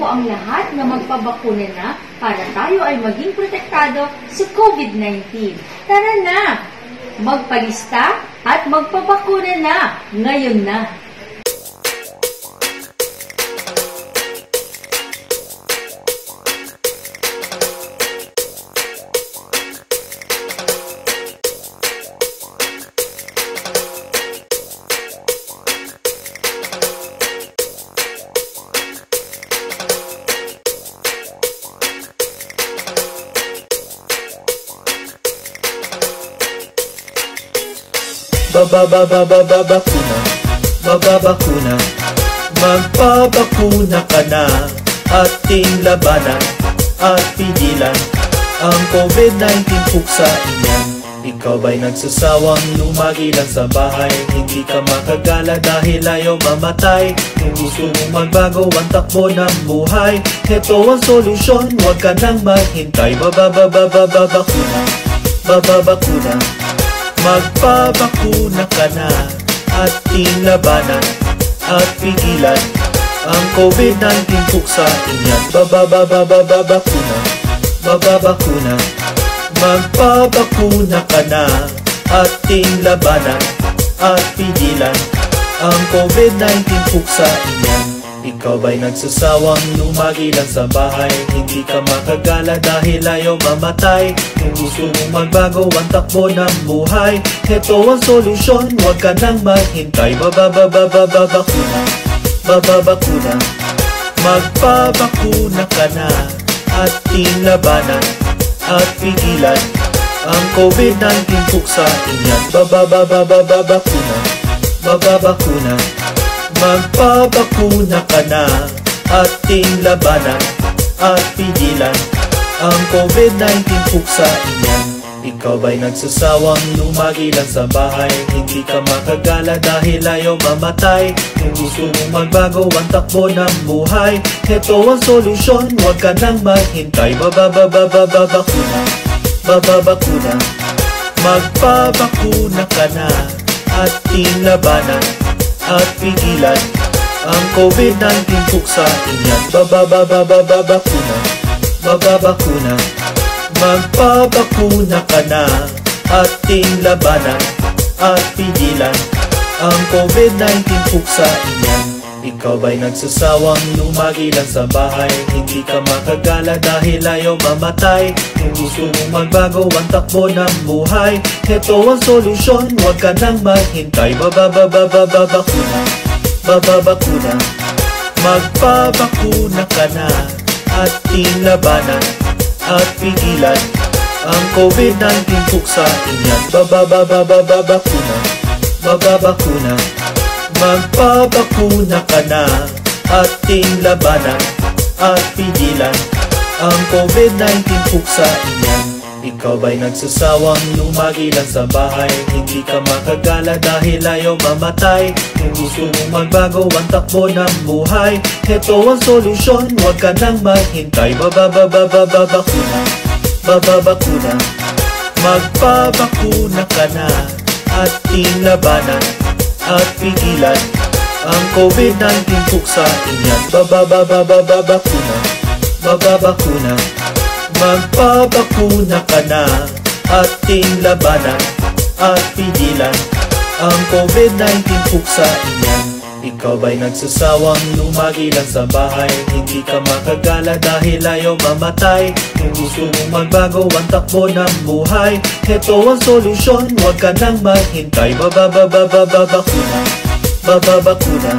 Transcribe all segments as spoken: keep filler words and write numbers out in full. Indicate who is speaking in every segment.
Speaker 1: po ang lahat na magpabakuna na para tayo ay maging protektado sa COVID nineteen. Tara na! Magpalista at magpabakuna na ngayon na!
Speaker 2: Babababababakuna, bababakuna, magpabakuna ka na. Ating labanan at pigilan ang COVID nineteen, puksain yan. Ikaw ba'y nagsasawang lumagi lang sa bahay? Hindi ka makagala dahil ayaw mamatay. Kung gusto mong magbago ang takbo ng buhay, ito ang solusyon, huwag ka nang maghintay. Babababababakuna, bababakuna, magpabakuna ka na. Ating labanan at pigilan ang COVID nineteen, puksain yan. Babababababakuna, bababakuna, magpabakuna ka na. Ating labanan at pigilan ang COVID nineteen, puksain yan. Ikaw ba'y nagsasawang lumagi lang sa bahay? Hindi ka makagala dahil ayaw mamatay. Kung gusto mong magbago ang takbo ng buhay, ito ang solusyon, huwag ka nang maghintay. Babababababakuna, bababakuna, magpabakuna ka na. Ating labanan at pigilan ang COVID nineteen, puksain yan. Babababababakuna, bababakuna, magpabakuna ka na. Ating labanan at pigilan ang COVID nineteen, puksain yan. Ikaw ba'y nagsasawang lumagi lang sa bahay? Hindi ka makagala dahil ayaw mamatay. Kung gusto mong magbago ang takbo ng buhay, ito ang solusyon, huwag ka nang maghintay. Babababababakuna, bababakuna, magpabakuna ka na. Ating labanan at pigilan ang COVID nineteen, puksain yan. Babababababakuna, bababakuna, magpabakuna ka na. Ating labanan at pigilan ang COVID nineteen, puksain yan. Ikaw ba'y nagsasawang lumagi lang sa bahay? Hindi ka makagala dahil ayaw mamatay. Kung gusto mong magbago ang takbo ng buhay, ito ang solusyon, huwag ka nang maghintay. Babababababakuna, bababakuna, magpabakuna ka na. Ating labanan at pigilan ang COVID nineteen, puksain yan. Babababababakuna, bababakuna, magpabakuna ka na. Ating labanan at pigilan ang COVID nineteen, puksain yan. Ikaw ba'y nagsasawang lumagi lang sa bahay? Hindi ka makagala dahil ayaw mamatay. Kung gusto mong magbago ang takbo ng buhay, ito ang solusyon, huwag ka nang maghintay. Babababababakuna, bababakuna, magpabakuna ka na. Ating labanan at pigilan ang COVID nineteen, puksain yan. Babababababakuna, bababakuna, magpabakuna ka na. Ating labanan at pigilan ang COVID nineteen, puksain yan. Ikaw ba'y nagsasawang lumagi lang sa bahay? Hindi ka makagala dahil ayaw mamatay. Kung gusto mong magbago ang takbo ng buhay, ito ang solusyon, huwag ka nang maghintay. Babababababakuna, bababakuna,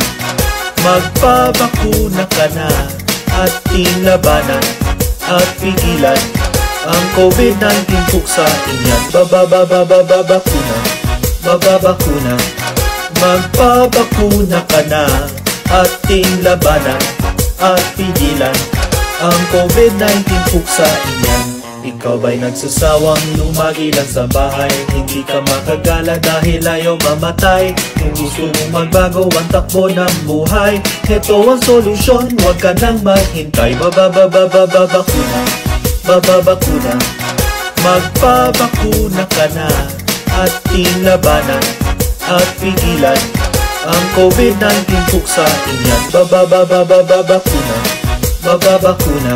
Speaker 2: magpabakuna ka na. Ating labanan at pigilan ang COVID nineteen, puksain yan. Babababababakuna, bababakuna, magpabakuna ka na. Ating labanan at pigilan ang COVID nineteen, puksain yan. Ikaw ba'y nagsasawang lumagi lang sa bahay? Hindi ka makagala dahil ayaw mamatay. Kung gusto mong magbago ang takbo ng buhay, ito ang solusyon, huwag ka nang maghintay. Babababababakuna, bababakuna, magpabakuna ka na. Ating labanan at pigilan ang COVID nineteen, puksain yan. Babababababakuna, Mababakuna,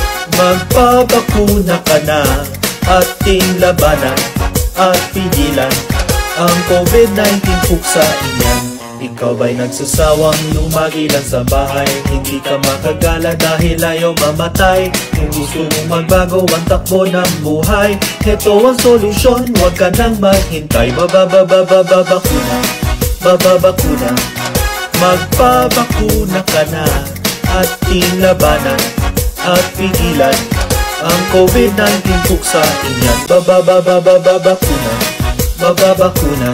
Speaker 2: magpabakuna ka na. Ating labanan at pigilan ang COVID nineteen puksain yan. Ikaw ba'y nagsasawang lumagi lang sa bahay? Hindi ka makagala dahil ayaw mamatay. Kung gusto mong magbago ang takbo ng buhay, heto ang solusyon, huwag ka nang maghintay. Babababababakuna, bababakuna, magpabakuna ka na. Ating labanan at pigilan ang COVID nineteen puksain yan. Babababababakuna, bababakuna,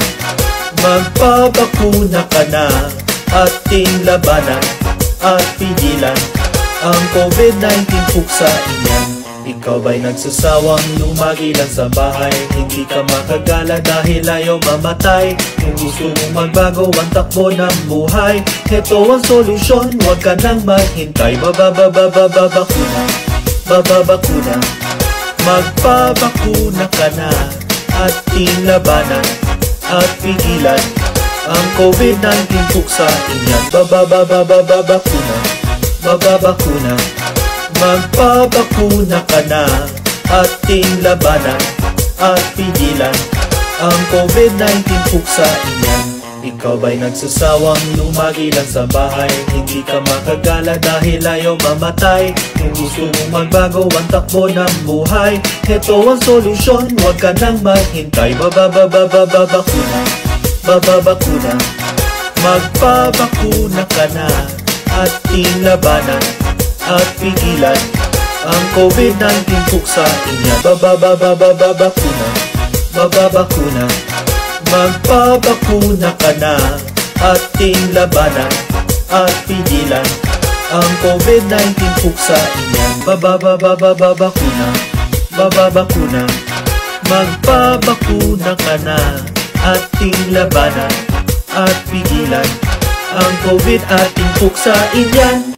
Speaker 2: magpabakuna ka na. Ating labanan at pigilan ang COVID nineteen puksain yan. Ikaw ba'y nagsasawang lumagi lang sa bahay? Hindi ka makagala dahil ayaw mamatay. Kung gusto mong magbago ang takbo ng buhay, heto ang solusyon, huwag ka nang maghintay. Babababababakuna, bababakuna, magpabakuna ka na. Ating labanan at pigilan ang COVID nineteen puksain yan. Babababababakuna, bababakuna, magpabakuna ka na. Ating labanan at pigilan ang COVID nineteen puksain yan. Ikaw ba'y nagsasawang lumagi lang sa bahay? Hindi ka makagala dahil ayaw mamatay. Kung gusto mong magbago ang takbo ng buhay, heto ang solusyon, huwag ka nang maghintay. Babababababakuna, bababakuna, magpabakuna ka na. Ating labanan at pigilan ang COVID nineteen puksain yan. Babababababakuna, bababakuna, magpabakuna ka na. Ating labanan at pigilan ang COVID nineteen puksain yan. Babababababakuna, bababakuna, magpabakuna ka na. Ating labanan at pigilan ang COVID ating puksain yan.